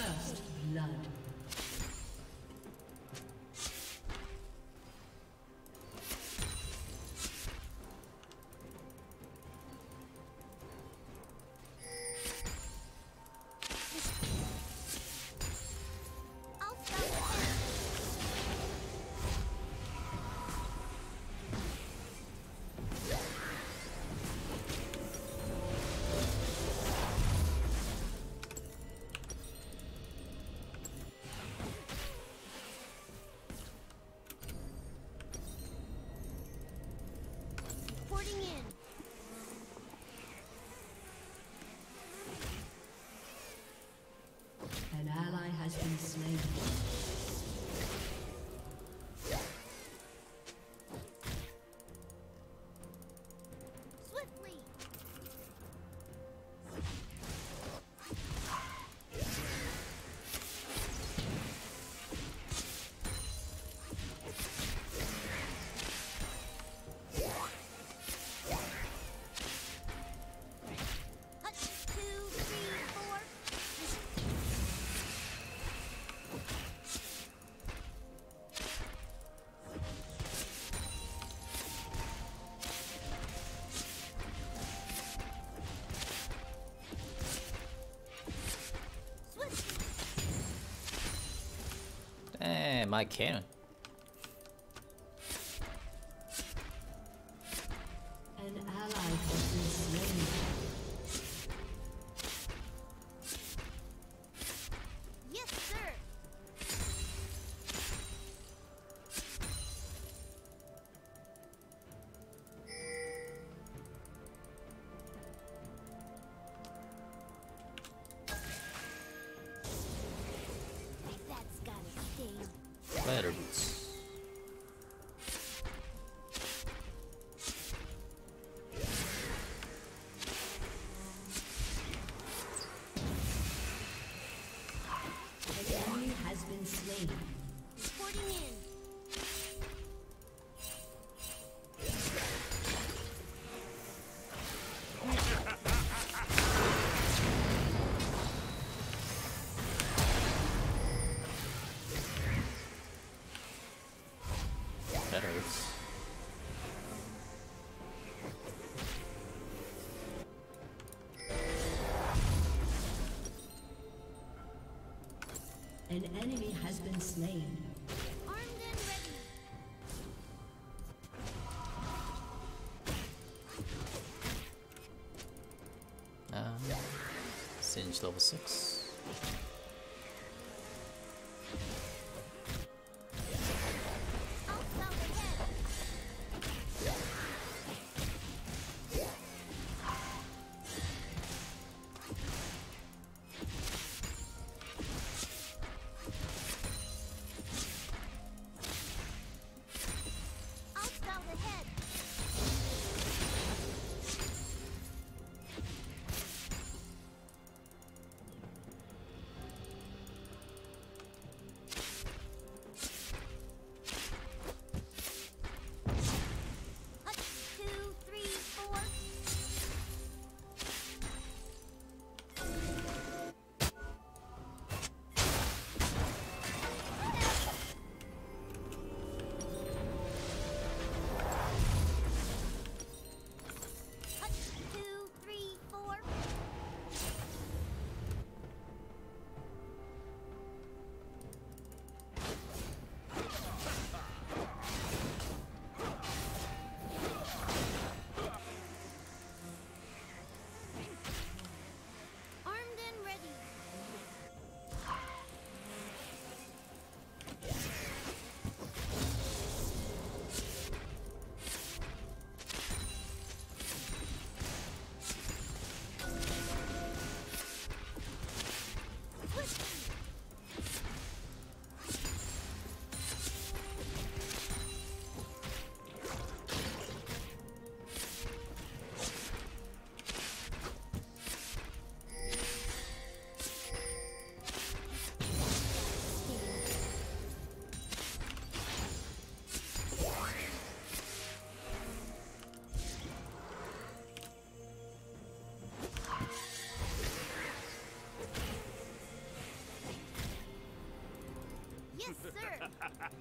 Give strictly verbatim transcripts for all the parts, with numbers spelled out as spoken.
First blood. An ally has been slain. Eh, my cannon. An ally has been slain. Yes, sir. That's gotta stay. Leather boots. An enemy has been slain. Reporting in. That hurts. An enemy has been slain. Armed and ready. Um, Singe level six. I'll scout ahead. I'll scout ahead.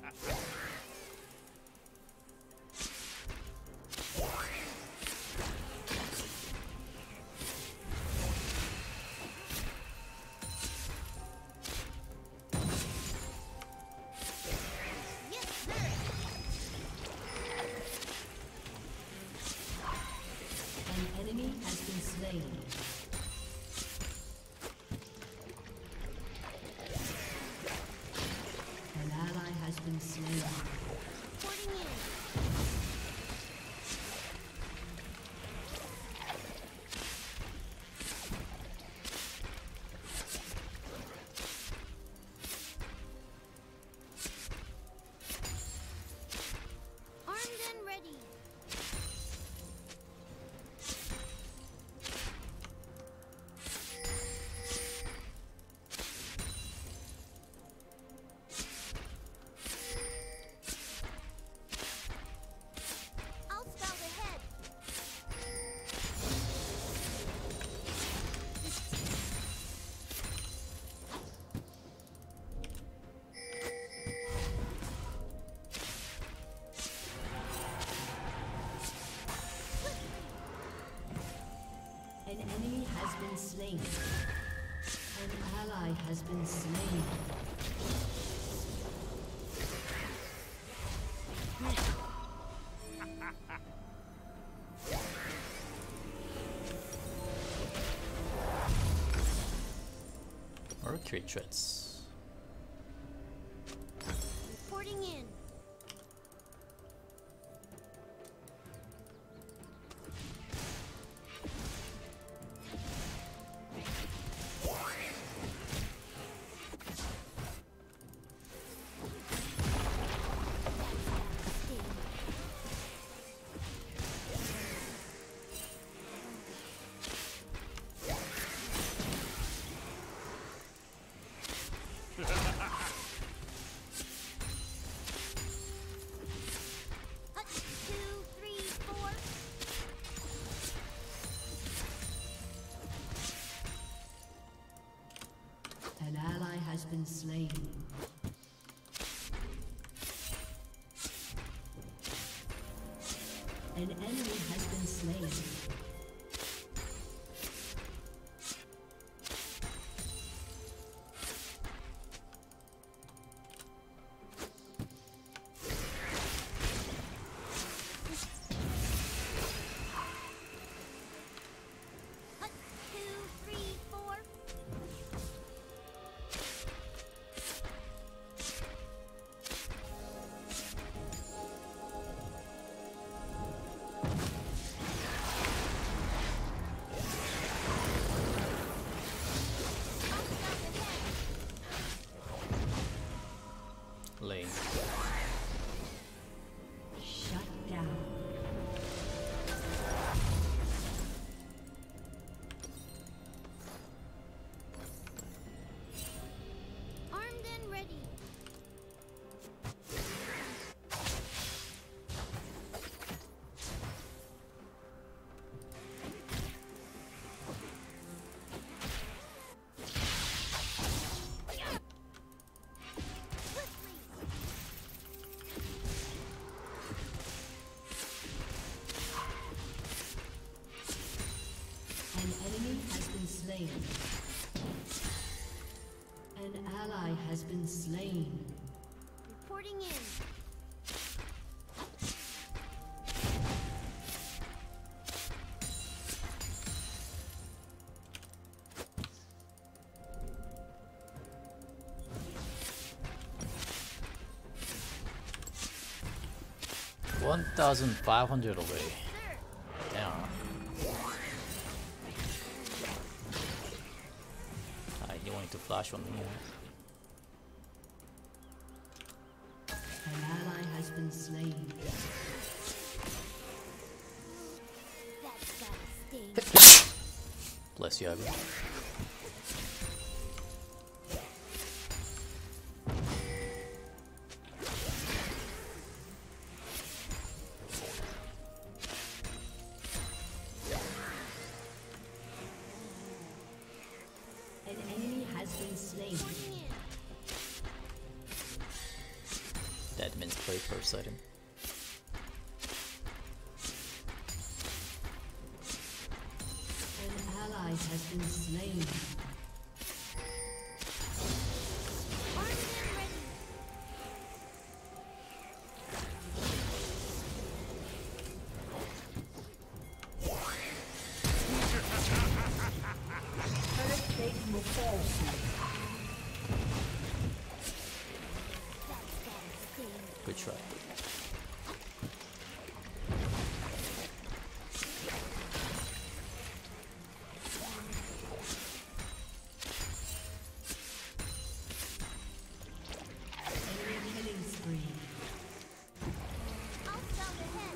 Yes, sir. An enemy has been slain. An ally has been slain. Reporting in. Armed and ready. I'll scout ahead. An enemy has been slain. An ally has been slain. Mercury threats. Reporting in. Hut, two, three, four. An ally has been slain. An enemy has been slain. Hut, two, three, four. I'll scout ahead. Lane. Shut down. Armed and ready. Swiftly. An enemy has been slain. An ally has been slain. Reporting in. one thousand five hundred away. Sir. Damn. Ah, you wanted to flash on me. Huh? An ally has been slain. That's gotta sting. Bless you, Abby. An enemy has been slain. Reporting in. That means play first item. An ally has been slain. Armed and ready. Turret plate will fall soon. That's gotta sting. Good try. Enemy killing spree. I'll scout ahead.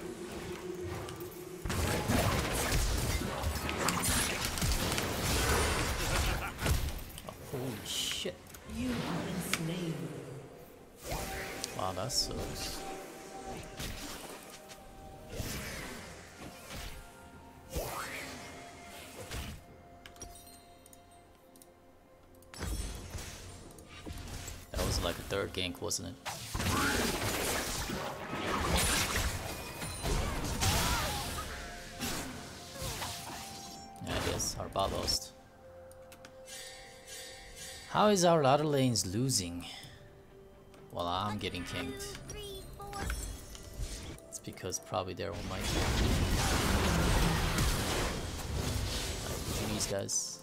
Oh, holy shit. You have been slain. Wow, that sucks. That was like a third gank, wasn't it? Yeah, I guess our bot lost. How is our ladder lanes losing? While I'm getting kinked. Three, four. It's because probably they're on my team. Like, these guys.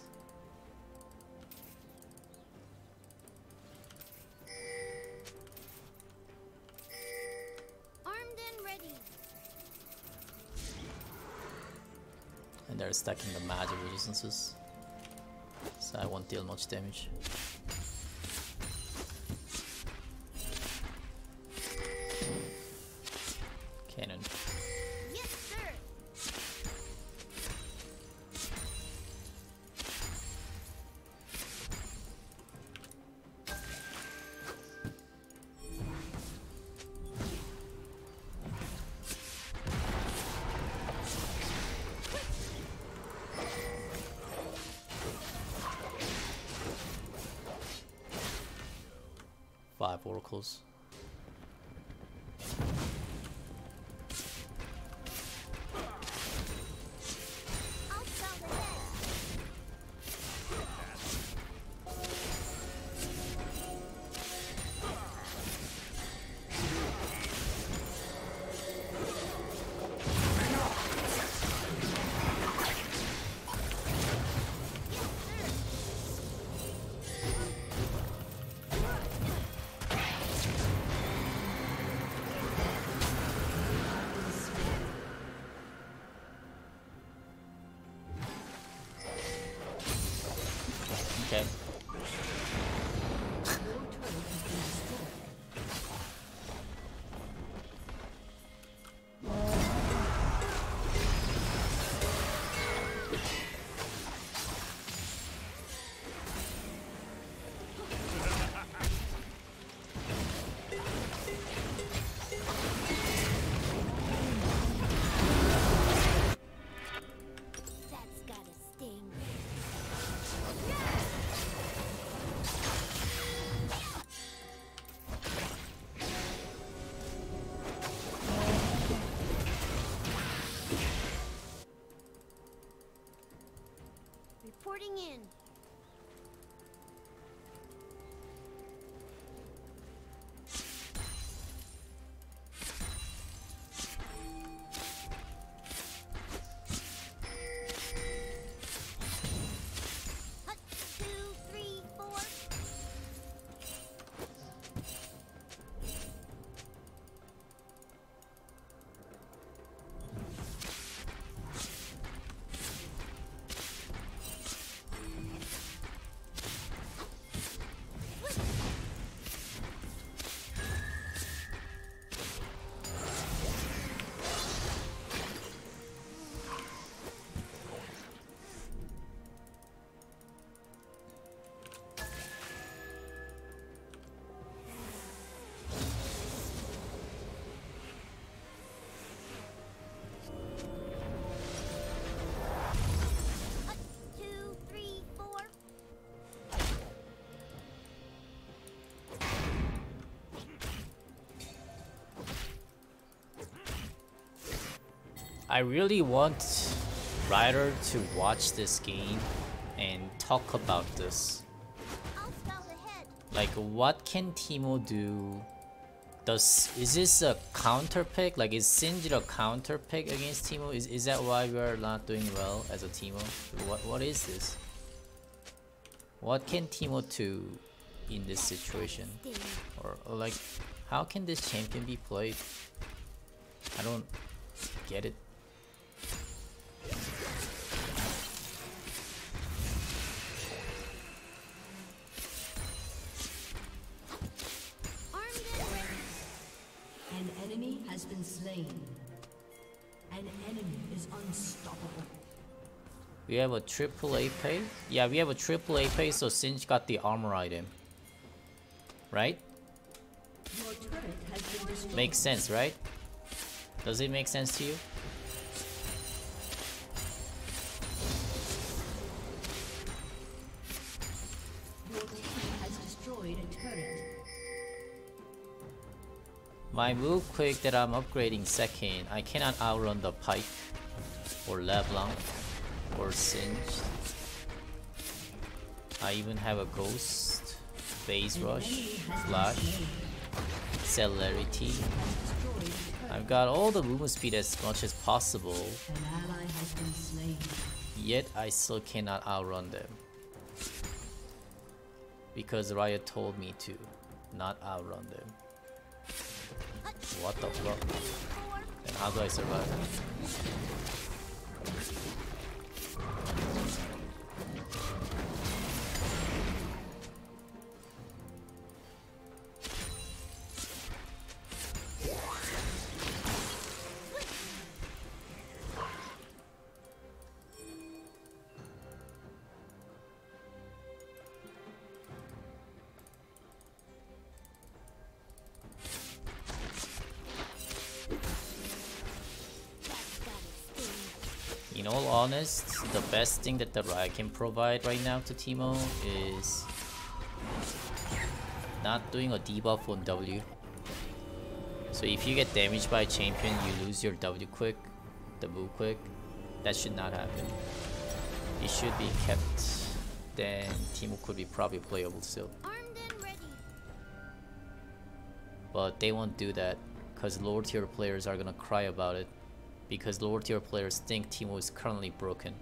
Armed and ready. And they're stacking the magic resistances. So I won't deal much damage. Cannon. Yes, sir. Five oracles. I'll scout ahead. Okay. That's gotta sting. Reporting in. Hut, two, three, four. I really want Ryder to watch this game and talk about this. I'll scout ahead. Like, what can Teemo do? Does is this a counter pick? Like, is Singed a counter pick against Teemo? Is is that why we are not doing well as a Teemo? What what is this? What can Teemo do in this situation? Or, or like, how can this champion be played? I don't get it. Armed and ready. An enemy has been slain. An enemy is unstoppable. We have a triple A pay? Yeah, we have a triple A pay, so Singe got the armor item. Right? Your turret has been destroyed. Makes sense, right? Does it make sense to you? Your team has destroyed a turret. My move quick that I'm upgrading second, I cannot outrun the Pike or LeBlanc or Singe. I even have a Ghost, Phase Rush, Flash, Celerity. Destroyed a I've got all the movement speed as much as possible, An ally has been slain. yet I still cannot outrun them. Because Riot told me to not outrun them. What the fuck? Then how do I survive? In all honest, the best thing that the Riot can provide right now to Teemo is not doing a debuff on W. So if you get damaged by a champion, you lose your W quick, the move quick. That should not happen. It should be kept. Then Teemo could be probably playable still. Armed and ready. But they won't do that because lower tier players are gonna cry about it. Because lower tier players think Teemo is currently broken.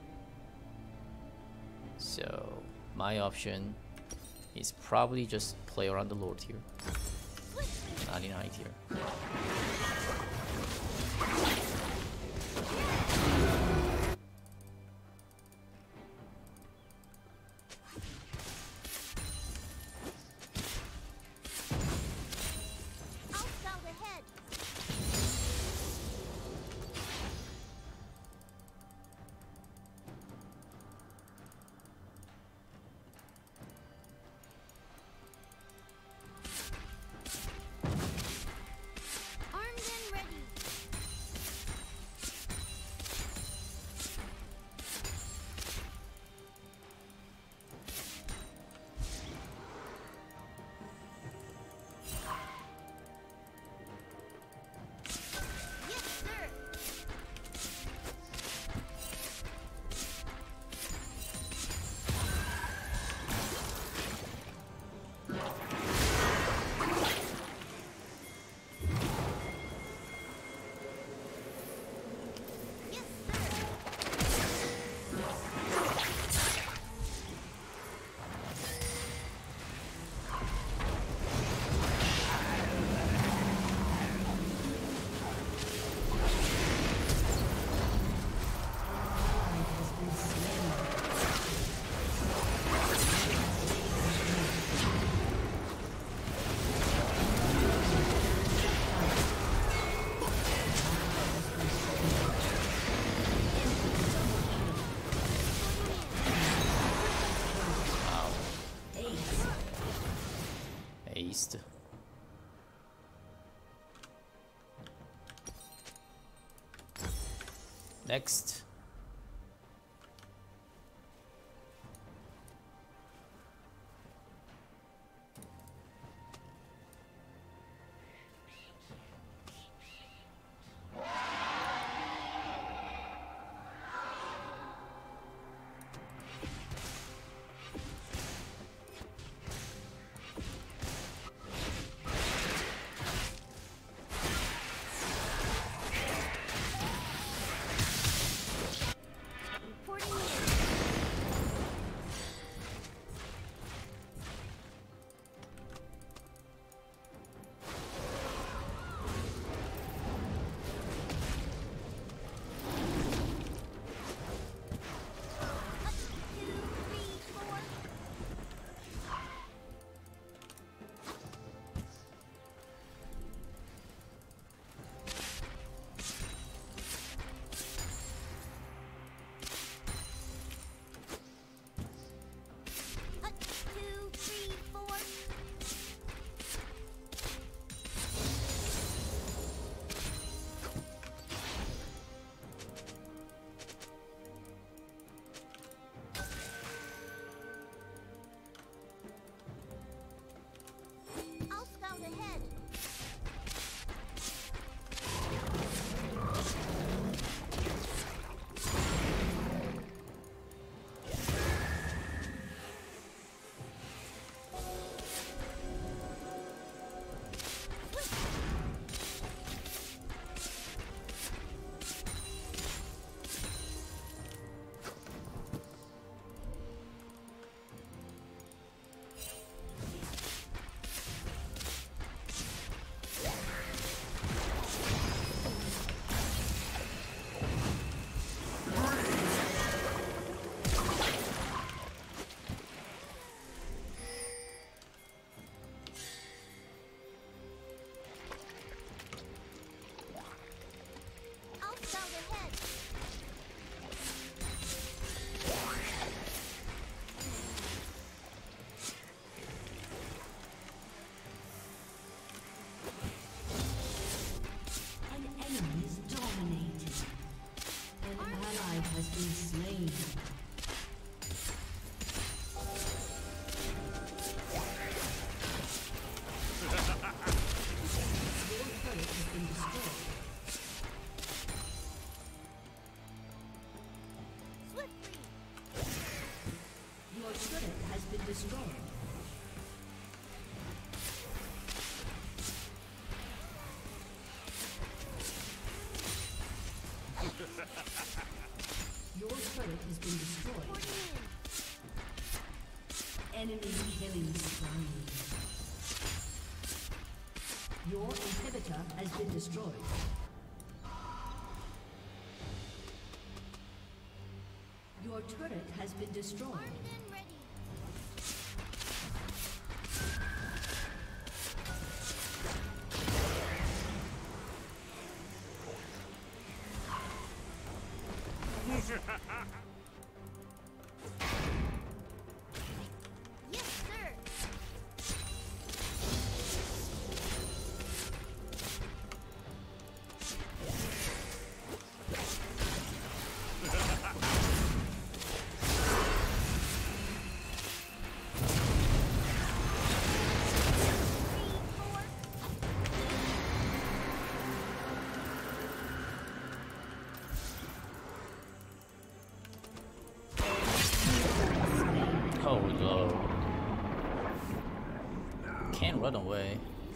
So my option is probably just play around the lower tier, not in high tier. I'll scout ahead. Armed and ready. Yes, sir. Yes, sir. Aced. Next. been destroyed. Your turret has been destroyed. Reporting in. Enemy killing spree. Your inhibitor has been destroyed. Your turret has been destroyed. Armed and ready. Yes, sir. Oh no. Can't run away.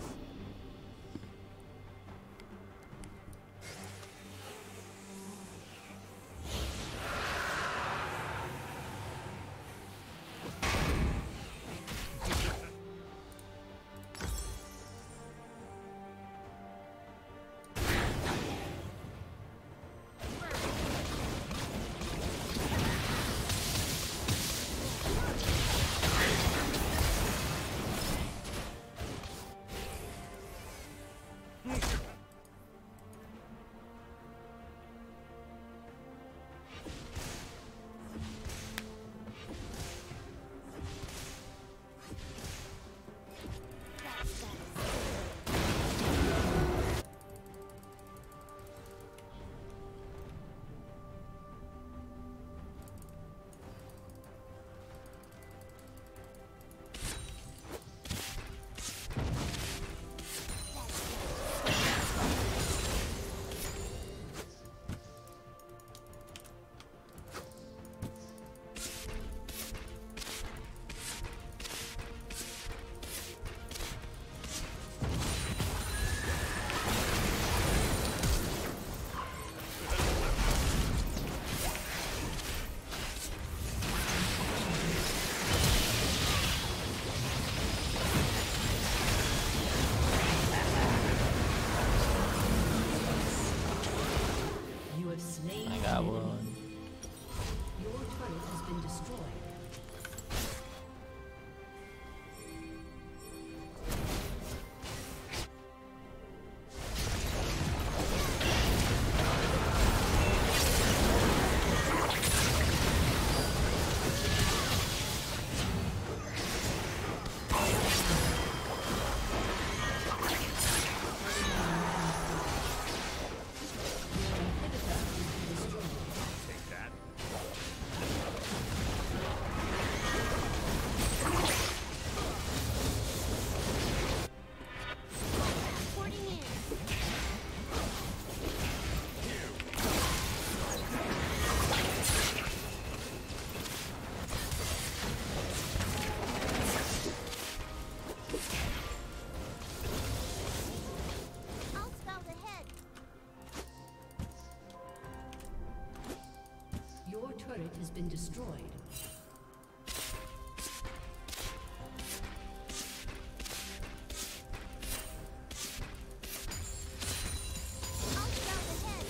You have slain I an got enemy. one. Your turret has been destroyed. Reporting in. I'll scout ahead. Your turret has been destroyed. I'll scout ahead.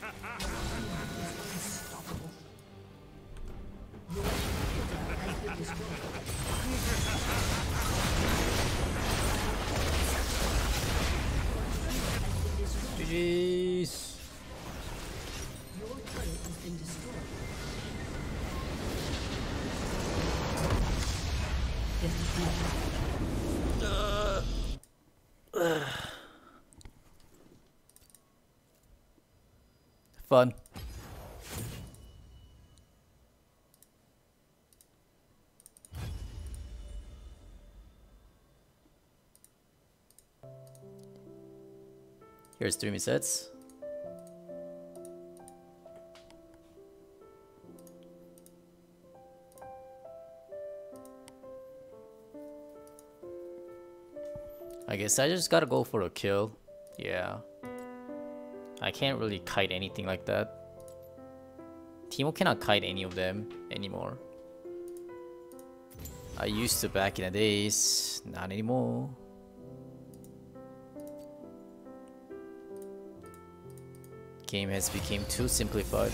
G G's. Your turret has been destroyed. Fun. Here's three sets. I guess I just gotta go for a kill. Yeah. I can't really kite anything like that. Teemo cannot kite any of them anymore. I used to back in the days, not anymore. Game has become too simplified.